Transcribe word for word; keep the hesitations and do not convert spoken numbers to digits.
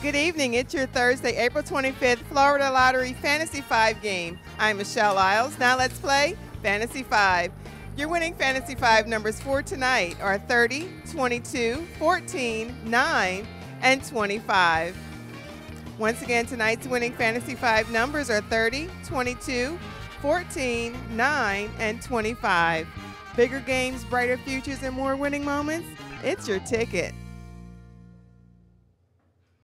Good evening. It's your Thursday, April twenty-fifth, Florida Lottery Fantasy five game. I'm Michelle Isles. Now let's play Fantasy five. Your winning Fantasy five numbers for tonight are thirty, twenty-two, fourteen, nine, and twenty-five. Once again, tonight's winning Fantasy five numbers are thirty, twenty-two, fourteen, nine, and twenty-five. Bigger games, brighter futures, and more winning moments? It's your ticket.